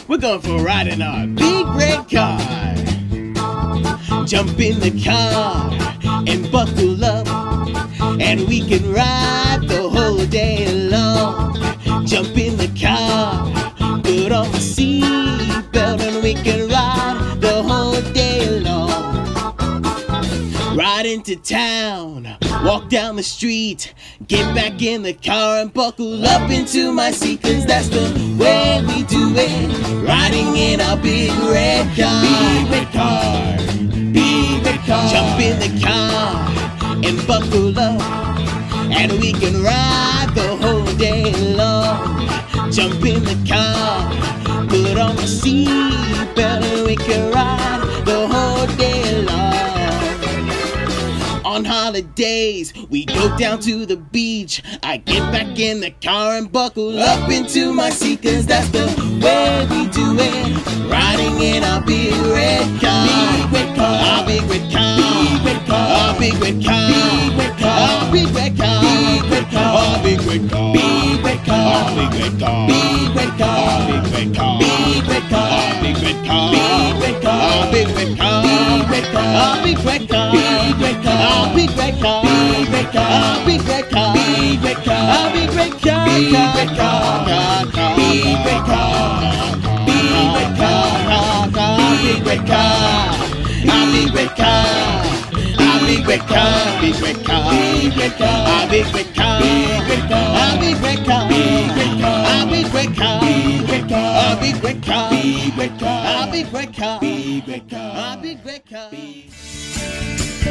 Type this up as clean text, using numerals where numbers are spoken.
We're going for a ride in our big red car. Jump in the car and buckle up, and we can ride the whole day long. Jump in the car, put on the seatbelt, and we can ride the whole day long. Ride into town, walk down the street, get back in the car and buckle up into my seat, 'cause that's the way we do it, riding in our big red car. Big red car, big red car. Jump in the car and buckle up, and we can ride the whole day long. Jump in the car, put on the seatbelt, and we can ride the whole day long. On holidays, we go down to the beach. I get back in the car and buckle up into my seat, 'cause that's the way we do it, riding in our big red car. Big red car, our big red car. Big red car, our big red car. Big red car, our big red car. Big red car, our big red car. Big red car, our big red car. Big red car, our big red car. Big red car, our big red car. Big red car, our big red car. Big red car, our big red car. Big red car, our big red car. Big red car, our big red car. Big red car, our big red car. Big red car, big red car. Big red car, big red car. Our big red car. Our big red car. Big red car. Big red car. Our big red car. Big red car. Our big red car. Big red car. Our big red car. Big red car. Our big red car. Big red car. Our big red car. Big red car. Our big red car.